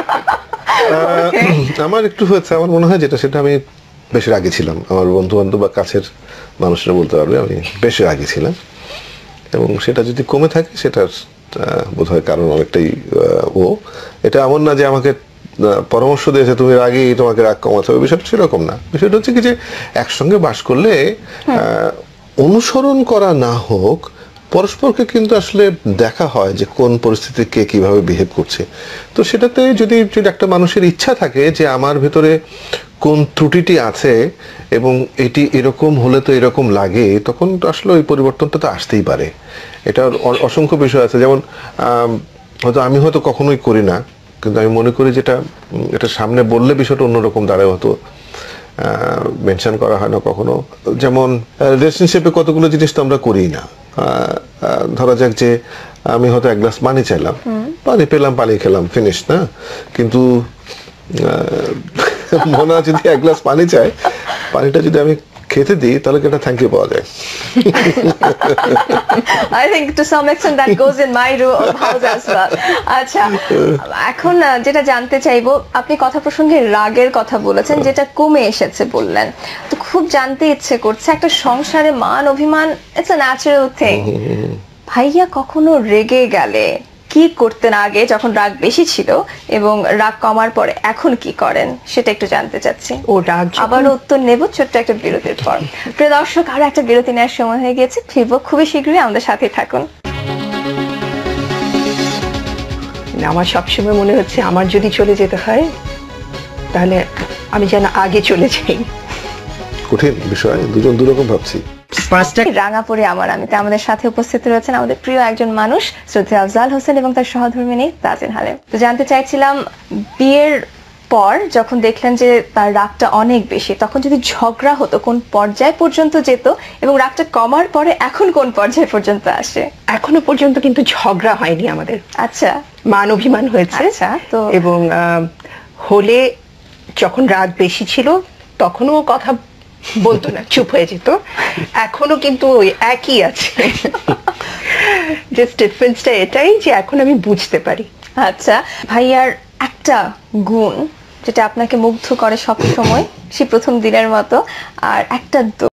আহ, আমার একটু হয়েছে, আমার মনে হয় যেটা সেটা আমি বেশি রাগী ছিলাম। আমার বন্ধু বান্ধব বা কাছের মানুষরা বলতে পারবে আমি বেশি রাগী ছিলাম, এবং সেটা যদি কমে থাকে সেটার বোধ হয় কারণ অনেকটাই আহ, ও। এটা এমন না যে আমাকে আহ, পরামর্শ দিয়েছে তুমি রাগী, তোমাকে রাগ কমাতে হবে, বিষয়টা সেরকম না। বিষয়টা হচ্ছে কি যে একসঙ্গে বাস করলে আহ, অনুসরণ করা না হোক, পরস্পরকে কিন্তু আসলে দেখা হয় যে কোন পরিস্থিতিতে কে কিভাবে বিহেভ করছে। তো সেটাতে যদি যদি একটা মানুষের ইচ্ছা থাকে যে আমার ভেতরে কোন ত্রুটিটি আছে এবং এটি এরকম হলে তো এরকম লাগে, তখন তো আসলে ওই পরিবর্তনটা তো আসতেই পারে। এটার অ- অসংখ্য বিষয় আছে। যেমন আম, হয়তো আমি হয়তো কখনোই করি না, কিন্তু আমি মনে করি যেটা উম, এটা সামনে বললে বিষয়টা অন্যরকম দাঁড়ায়, হয়তো মেনশন করা হয় না কখনো। যেমন রিলেশনশিপে কতগুলো জিনিস তো আমরা করি না। আহ, আহ, ধরা যাক যে আমি হয়তো এক গ্লাস পানি চাইলাম, পানি পেলাম, পানি খেলাম, ফিনিশ না। কিন্তু আহ, মনে যদি এক গ্লাস পানি চায়, পানিটা যদি আমি খেতে দিই, তাহলে কি একটা থ্যাংক ইউ পাওয়া যায়। I think to some extent that goes in my ro- house as well. আচ্ছা, এখন আহ, যেটা জানতে চাইবো, আপনি কথা প্রসঙ্গে রাগের কথা বলেছেন, যেটা কমে এসেছে বললেন। তো খুব জানতে ইচ্ছে করছে, একটা সংসারে মান অভিমান ইটস আ ন্যাচারাল থিং। ভাইয়া কখনো রেগে গেলে কি করতেন আগে যখন রাগ বেশি ছিল, এবং রাগ কমার পরে এখন কি করেন, সেটা একটু জানতে চাচ্ছি। ও রাগ যখন- আবারও উত্তর নেব ছোট্ট একটা বিরতির পর। প্রিয় দর্শক, আরো একটা বিরতি নেওয়ার সময় হয়ে গিয়েছে, ফিরবো খুবই শীঘ্রই, আমাদের সাথেই থাকুন। আমার সবসময় মনে হচ্ছে আমার যদি চলে যেতে হয়, তাহলে আমি যেন আগে চলে যাই। কঠিন বিষয়, দুজন দুরকম ভাবছি। পাঁচটা রাঙাপুরে আমার আমিতে আমাদের সাথে উপস্থিত রয়েছেন আমাদের প্রিয় একজন মানুষ, শ্রদ্ধেয় আফজাল হোসেন এবং তার সহধর্মিণী তাজিন হালেম। তো জানতে চাইছিলাম, বিয়ের পর যখন দেখলেন যে তার রাগটা অনেক বেশি, তখন যদি ঝগড়া হতো কোন পর্যায় পর্যন্ত যেত, এবং রাগটা কমার পরে এখন কোন পর্যায় পর্যন্ত আসে? এখনো পর্যন্ত কিন্তু ঝগড়া হয়নি আমাদের, আচ্ছা, মান অভিমান হয়েছে। আচ্ছা, তো- এবং আহ, হলে যখন রাগ বেশি ছিল তখনও ও কথা বলতো না, চুপ হয়ে যেত। এখনো কিন্তু ওই একই আছে, জাস্ট ডিফারেন্সটা এটাই যে এখন আমি বুঝতে পারি। আচ্ছা, ভাইয়ার একটা গুণ যেটা আপনাকে মুগ্ধ করে সব সময়, সেই প্রথম দিনের মতো, আর একটা